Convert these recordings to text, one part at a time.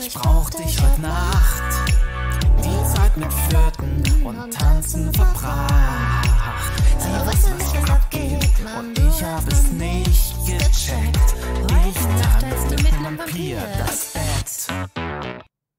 Ich brauch dich heute Nacht. Die Zeit mit Flirten und Tanzen verbracht. Sie weiß, was hier abgeht und ich hab es nicht gecheckt. Ich tanze mit nem Vampir das Bett.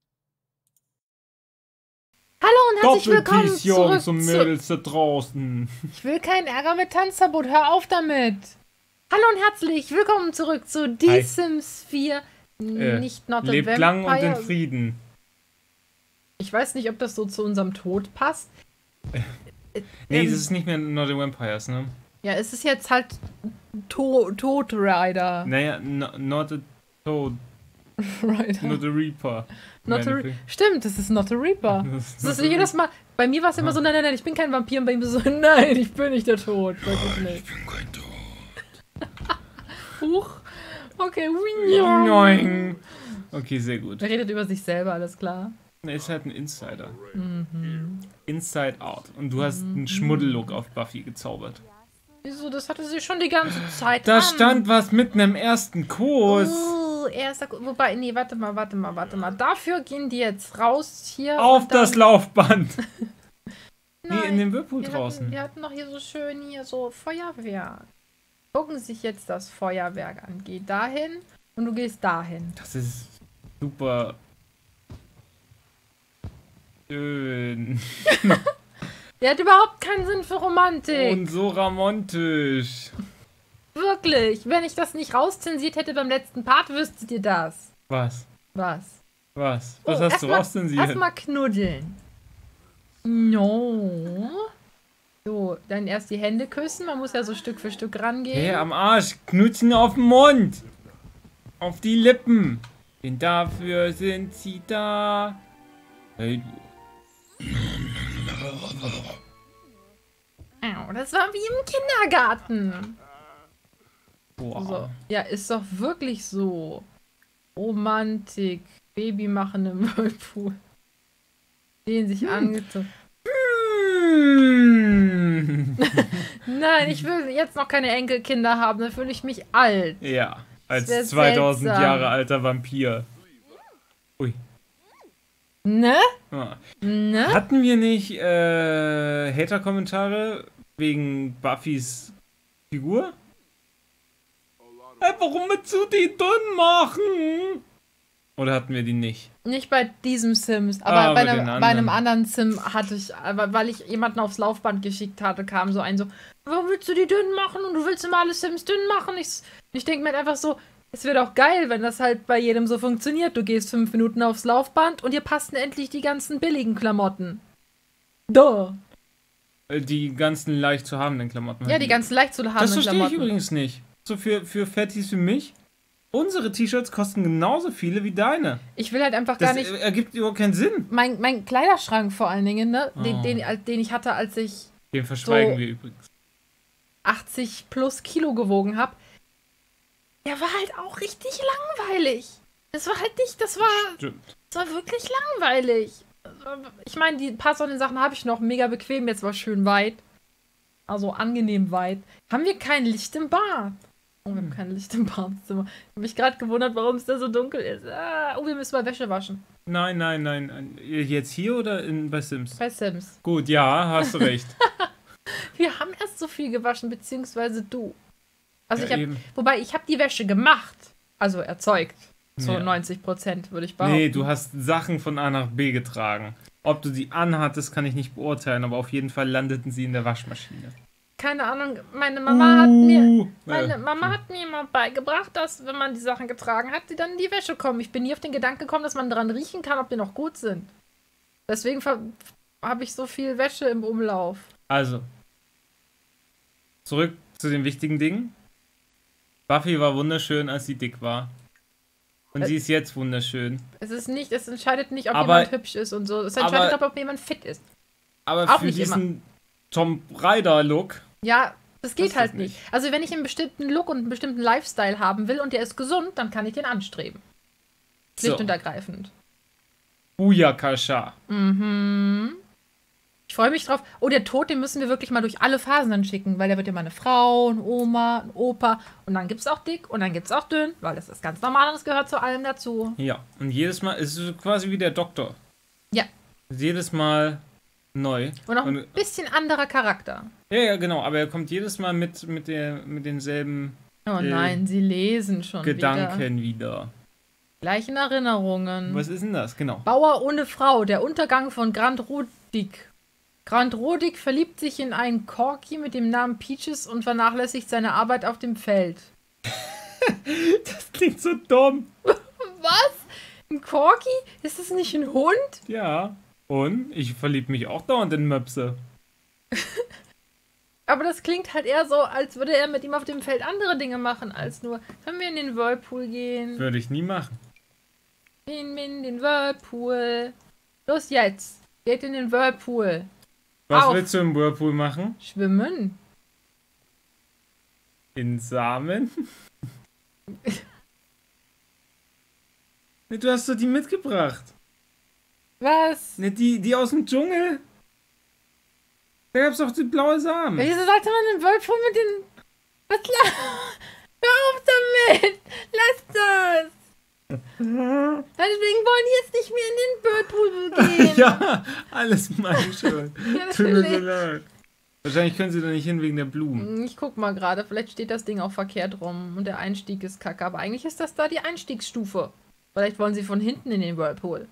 Hallo und herzlich willkommen zurück zum Mädels da draußen. Ich will keinen Ärger mit Tanzverbot, hör auf damit. Hallo und herzlich willkommen zurück zu Die Sims 4. Nicht Not a Lebt Vampire. lang und in Frieden. Ich weiß nicht, ob das so zu unserem Tod passt. Nee, das ist nicht mehr Not a Vampires, ne? Ja, es ist jetzt halt Tod Rider. Naja, Not a Toad. Rider. Not a Reaper. Stimmt, das ist Not a Reaper. Das ist jedes Mal. Bei mir war es immer so, nein, ich bin kein Vampir. Und bei ihm so, nein, ich bin nicht der Tod. Weiß ich nicht. Ich bin kein Tod. Huch. Okay. Nein. Okay, sehr gut. Er redet über sich selber, alles klar. Er ist halt ein Insider. Inside Out. Und du hast einen Schmuddellook auf Buffy gezaubert. Wieso? Das hatte sie schon die ganze Zeit Da an. stand was mitten im ersten Kuss. Erster, wobei, nee, warte mal. Dafür gehen die jetzt raus hier. Auf das Laufband. Nein, Nee, in dem Whirlpool draußen. Wir hatten doch hier so schön so Feuerwerk. Gucken sich jetzt das Feuerwerk an. Geh dahin und du gehst dahin. Das ist super schön. Der hat überhaupt keinen Sinn für Romantik. Und so romantisch. Wirklich. Wenn ich das nicht rauszensiert hätte beim letzten Part, wüsstet ihr das. Was? Was? Was hast du rauszensiert? Erstmal knuddeln. No. So, dann erst die Hände küssen. Man muss ja so Stück für Stück rangehen. Hey, am Arsch. Knutschen auf den Mund. Auf die Lippen. Denn dafür sind sie da. Hey, Au, das war wie im Kindergarten. boah. So. Ja, ist doch wirklich so. Romantik. Baby machen im Whirlpool. Den sich angezogen. Nein, ich will jetzt noch keine Enkelkinder haben, dann fühle ich mich alt. Ja, als Das wär 2000 seltsam. Jahre alter Vampir. Ui. Ne? Ah. Ne? Hatten wir nicht Hater-Kommentare wegen Buffys Figur? Hey, warum willst du die dünn machen? Oder hatten wir die nicht? Nicht bei diesem Sims, aber bei den einem anderen Sim hatte ich, weil ich jemanden aufs Laufband geschickt hatte, kam so ein so, warum willst du die dünn machen und du willst immer alle Sims dünn machen? Ich denke mir halt einfach so, es wäre doch geil, wenn das halt bei jedem so funktioniert. Du gehst 5 Minuten aufs Laufband und dir passen endlich die ganzen billigen Klamotten. Duh. Die ganzen leicht zu habenden Klamotten. Ja, die ganzen leicht zu habenden Das verstehe ich Klamotten. übrigens nicht. So für Fatties wie mich. Unsere T-Shirts kosten genauso viele wie deine. Ich will halt einfach Das gar nicht... ergibt überhaupt keinen Sinn. Mein Kleiderschrank vor allen Dingen, ne? Oh. Den ich hatte, als ich Den verschweigen So. wir übrigens. 80 plus Kilo gewogen habe, der war halt auch richtig langweilig. Das war halt nicht, das war wirklich langweilig. Ich meine, die paar so Sachen habe ich noch, mega bequem, jetzt war schön weit. Also angenehm weit. Haben wir kein Licht im Bad? Oh, wir haben kein Licht im Badezimmer. Ich habe mich gerade gewundert, warum es da so dunkel ist. Oh, wir müssen mal Wäsche waschen. Nein. Jetzt hier oder bei Sims? Bei Sims. Gut, ja, hast du recht. Wir haben erst so viel gewaschen, beziehungsweise du. Also Ja, wobei, ich habe die Wäsche gemacht. Also erzeugt. Zu Ja. 90%, würde ich behaupten. Nee, du hast Sachen von A nach B getragen. Ob du sie anhattest, kann ich nicht beurteilen, aber auf jeden Fall landeten sie in der Waschmaschine. Keine Ahnung, meine Mama hat mir mal beigebracht, dass, wenn man die Sachen getragen hat, die dann in die Wäsche kommen. Ich bin nie auf den Gedanken gekommen, dass man dran riechen kann, ob die noch gut sind. Deswegen habe ich so viel Wäsche im Umlauf. Also, zurück zu den wichtigen Dingen. Buffy war wunderschön, als sie dick war. Und sie ist jetzt wunderschön. Es entscheidet nicht, ob Aber- jemand hübsch ist und so. Es entscheidet, ob jemand fit ist. Aber Auch für nicht diesen Tom Raider-Look. Ja, das geht ist halt das nicht. Also wenn ich einen bestimmten Look und einen bestimmten Lifestyle haben will und der ist gesund, dann kann ich den anstreben. Schlicht So. und ergreifend. Booyakasha. Mhm. Ich freue mich drauf. Oh, der Tod, den müssen wir wirklich mal durch alle Phasen dann schicken, weil der wird ja mal eine Frau, eine Oma, ein Opa und dann gibt es auch dick und dann gibt es auch dünn, weil das ist ganz normal und es gehört zu allem dazu. Ja, und jedes Mal ist es quasi wie der Doktor. Ja. Jedes Mal neu. Und auch ein bisschen anderer Charakter. Ja, genau, aber er kommt jedes Mal mit denselben Oh nein, sie lesen schon Gedanken wieder. Gleichen Erinnerungen. Was ist denn das? Genau. Bauer ohne Frau, der Untergang von Grant Rodig. Grant Rodig verliebt sich in einen Corgi mit dem Namen Peaches und vernachlässigt seine Arbeit auf dem Feld. Das klingt so dumm. Was? Ein Corgi? Ist das nicht ein Hund? Ja. Und ich verliebe mich auch dauernd in Möpse. Aber das klingt halt eher so, als würde er mit ihm auf dem Feld andere Dinge machen, als nur, können wir in den Whirlpool gehen? Würde ich nie machen. In den Whirlpool. Los jetzt. Geht in den Whirlpool. Was Auf. willst du im Whirlpool machen? Schwimmen. In Samen? Du hast doch die mitgebracht. Was? Ne, die aus dem Dschungel. Da gab's doch die blaue Samen. Wieso sollte man den Whirlpool mit den... Was Hör auf damit! Lass das! Deswegen wollen die jetzt nicht mehr in den Whirlpool gehen. Ja, alles meine Schuld. Ja, Tut mir so natürlich. leid. Wahrscheinlich können sie da nicht hin wegen der Blumen. Ich guck mal gerade, vielleicht steht das Ding auch verkehrt rum und der Einstieg ist kacke, aber eigentlich ist das da die Einstiegsstufe. Vielleicht wollen sie von hinten in den Whirlpool.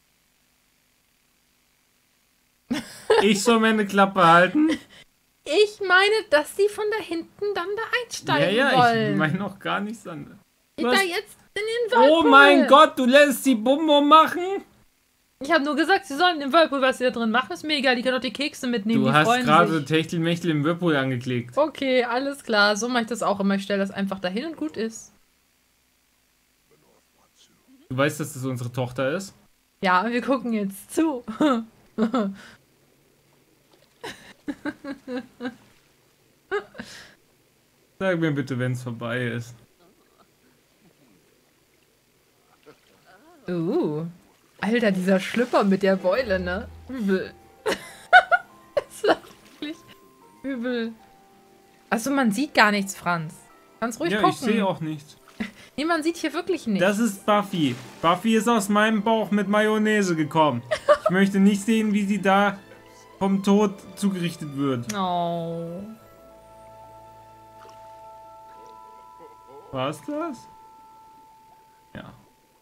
Ich soll meine Klappe halten? Ich meine, dass sie von da hinten dann da einsteigen Ja, wollen. ich meine auch gar nichts anderes. Ich da jetzt in den Whirlpool. Oh mein Gott, du lässt die Bumbo machen? Ich habe nur gesagt, sie sollen den Whirlpool, was sie da drin machen, ist mir egal. Die können doch die Kekse mitnehmen, Du die hast freuen gerade sich. Techtelmechtel im Whirlpool angeklickt. Okay, alles klar. So mache ich das auch immer. Ich stelle das einfach dahin und gut ist. Du weißt, dass das unsere Tochter ist? Ja, wir gucken jetzt zu. Sag mir bitte, wenn es vorbei ist. Alter, dieser Schlüpper mit der Beule, ne? Übel. Das war wirklich übel. Also man sieht gar nichts, Franz. Kannst ruhig Ja, gucken. ich sehe auch nichts. Nee, man sieht hier wirklich nichts. Das ist Buffy. Buffy ist aus meinem Bauch mit Mayonnaise gekommen. Ich möchte nicht sehen, wie sie da vom Tod zugerichtet wird. Oh. War's das? Ja.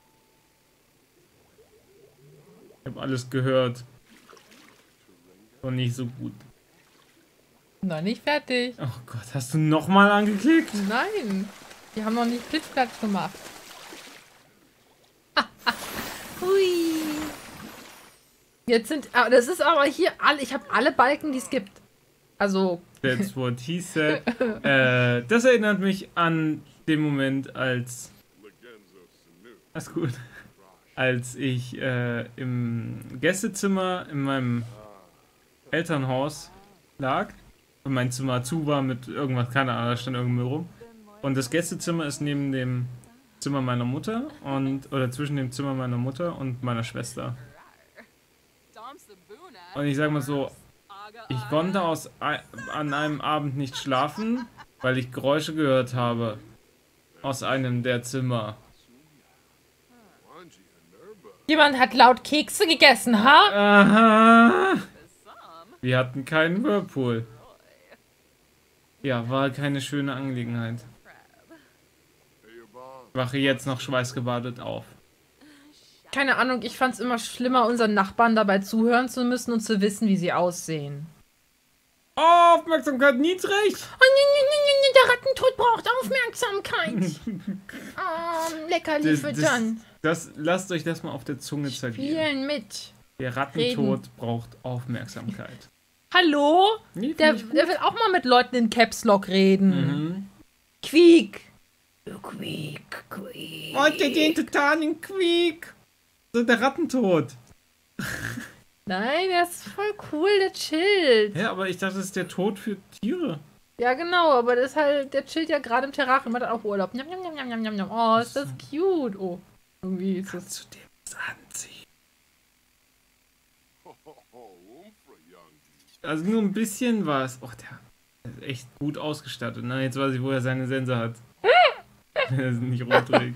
Ich habe alles gehört. Und nicht so gut. Noch nicht fertig. Oh Gott, hast du nochmal angeklickt? Nein. Die haben noch nicht Blitzplatz gemacht. Hui. Jetzt sind... Das ist aber hier alle... Ich habe alle Balken, die es gibt. Also... That's what he said. Das erinnert mich an den Moment, als... Alles gut. Als ich im Gästezimmer in meinem Elternhaus lag und mein Zimmer zu war mit irgendwas, keine Ahnung, da stand irgendein Müll rum. Und das Gästezimmer ist neben dem Zimmer meiner Mutter oder zwischen dem Zimmer meiner Mutter und meiner Schwester. Und ich sag mal so, ich konnte an einem Abend nicht schlafen, weil ich Geräusche gehört habe aus einem der Zimmer. Jemand hat laut Kekse gegessen, ha? Aha. Wir hatten keinen Whirlpool. Ja, war keine schöne Angelegenheit. Wache jetzt noch schweißgebadet auf. Keine Ahnung, ich fand's immer schlimmer, unseren Nachbarn dabei zuhören zu müssen und zu wissen, wie sie aussehen. Aufmerksamkeit niedrig! Oh, der Rattentod braucht Aufmerksamkeit. Leckerli füttern. Lasst euch das mal auf der Zunge zergehen. Spielen mit. Der Rattentod braucht Aufmerksamkeit. Hallo? Nee, Der will auch mal mit Leuten in Caps Lock reden. Quiek. Quiek, quiek. Und den totalen Quiek. So der Rattentod. Nein, der ist voll cool, der chillt. Ja, aber ich dachte, das ist der Tod für Tiere. Ja, genau, aber das ist halt, der chillt ja gerade im Terrarium, hat auch Urlaub. Njam, njam, njam, njam, njam, njam. Oh, ist das cute. Oh, irgendwie ist das... Zu dem anziehen. Also nur ein bisschen was. Oh, der ist echt gut ausgestattet. Na, jetzt weiß ich, wo er seine Sense hat. Wenn er nicht rot trägt.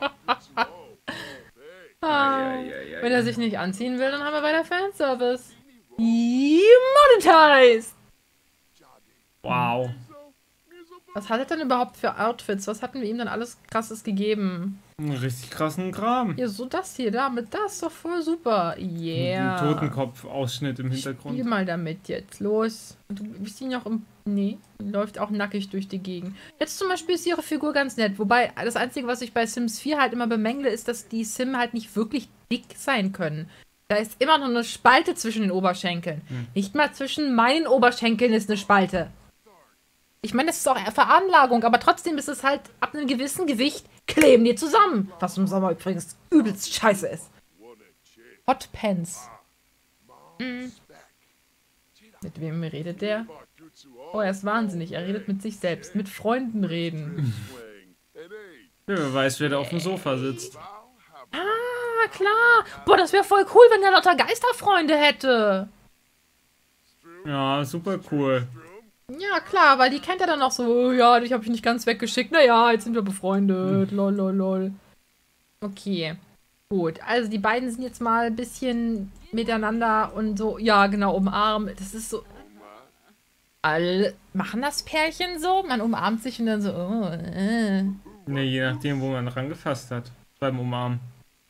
Wenn er sich nicht anziehen will, dann haben wir weiter Fanservice. Monetized! Wow. Was hat er denn überhaupt für Outfits? Was hatten wir ihm dann alles Krasses gegeben? Einen richtig krassen Kram. Ja, so das hier, damit, das ist doch voll super. Yeah. Ein Totenkopf-Ausschnitt im Hintergrund. Spiel mal damit jetzt, los. Du bist ihn noch im... Nee, läuft auch nackig durch die Gegend. Jetzt zum Beispiel ist ihre Figur ganz nett. Wobei, das Einzige, was ich bei Sims 4 halt immer bemängle, ist, dass die Sim halt nicht wirklich dick sein können. Da ist immer noch eine Spalte zwischen den Oberschenkeln. Nicht mal zwischen meinen Oberschenkeln ist eine Spalte. Ich meine, das ist auch Veranlagung, aber trotzdem ist es halt ab einem gewissen Gewicht kleben die zusammen. Was im Sommer übrigens übelst scheiße ist. Hot Pants. Mit wem redet der? Oh, er ist wahnsinnig. Er redet mit sich selbst. Mit Freunden reden. Ja, wer weiß, wer da auf dem Sofa sitzt. Ah, klar. Boah, das wäre voll cool, wenn er lauter Geisterfreunde hätte. Ja, super cool. Ja, klar, weil die kennt er dann auch so, oh, ja, dich habe ich nicht ganz weggeschickt. Naja, jetzt sind wir befreundet. Lol, lol, lol. Okay. Gut, also die beiden sind jetzt mal ein bisschen miteinander und so, ja, genau, umarmen. Das ist so... Alle machen das Pärchen so? Man umarmt sich und dann so, oh, Ne, je nachdem, wo man rangefasst hat. Beim Umarmen.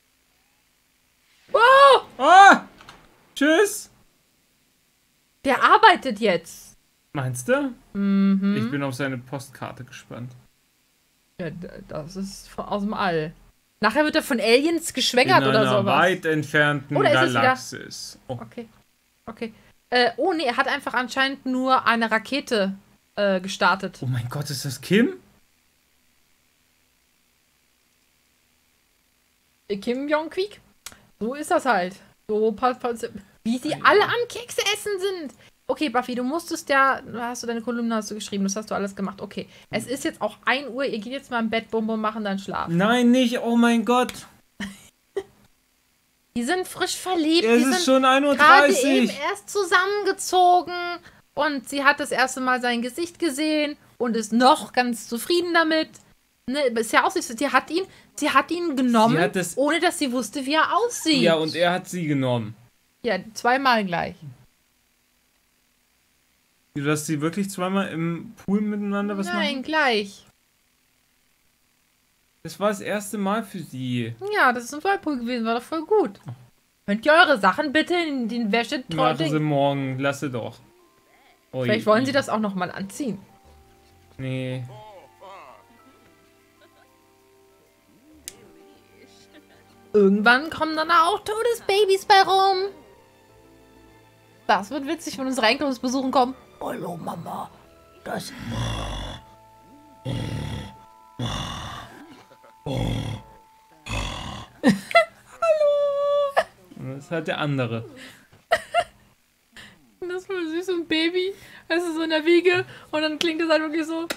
Oh! Oh! Tschüss! Der arbeitet jetzt. Meinst du? Mhm. Ich bin auf seine Postkarte gespannt. Ja, das ist aus dem All. Nachher wird er von Aliens geschwängert oder sowas. In einer weit entfernten Galaxis. Oh. Okay. Okay. Oh nee, er hat einfach anscheinend nur eine Rakete gestartet. Oh mein Gott, ist das Kim? Kim Jong-Kwik? So ist das halt. So, wie sie alle am Kekse essen sind. Okay, Buffy, du musstest ja, hast du deine Kolumne hast du geschrieben, das hast du alles gemacht. Okay, es ist jetzt auch 1 Uhr, ihr geht jetzt mal im Bett, Bum Bum, machen dann schlafen. Nein, nicht, oh mein Gott. Die sind frisch verliebt. Es die ist sind schon 1:30 Uhr. gerade eben erst zusammengezogen und sie hat das erste Mal sein Gesicht gesehen und ist noch ganz zufrieden damit. Ne, ist ja auch so, sie hat ihn genommen, ohne dass sie wusste, wie er aussieht. Ja, und er hat sie genommen. Ja, 2-mal gleich. Du hast sie wirklich 2-mal im Pool miteinander was machen? Nein, gleich. Das war das erste Mal für sie. Ja, das ist ein Whirlpool gewesen, war doch voll gut. Könnt ihr eure Sachen bitte in den Wäschetrockner... Machen sie morgen, lasse doch. Ui, vielleicht wollen sie das auch nochmal anziehen. Nee. Irgendwann kommen dann auch Todesbabys bei rum. Das wird witzig, wenn unsere Enkel uns besuchen kommen. Hallo Mama, das... Hallo! Das hat der andere. Das ist voll süß, ein Baby. Das ist so in der Wiege und dann klingt es halt wirklich so.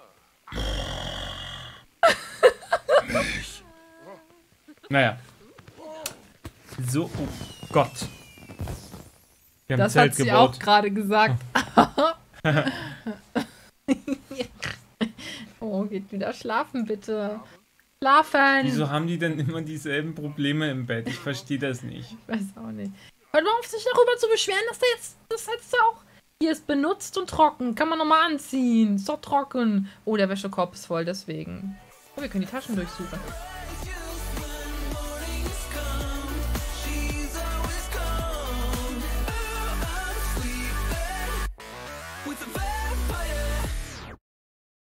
Naja. So, oh Gott. Wir haben Das Zelt hat sie gebaut. auch gerade gesagt. Oh, geht wieder schlafen, bitte. Schlafen! Wieso haben die denn immer dieselben Probleme im Bett? Ich verstehe das nicht. Ich weiß auch nicht. Hört mal auf, sich darüber zu beschweren, dass der jetzt... Das heißt auch... Hier ist benutzt und trocken. Kann man nochmal anziehen. Ist doch trocken. Oh, der Wäschekorb ist voll, deswegen. Oh, wir können die Taschen durchsuchen.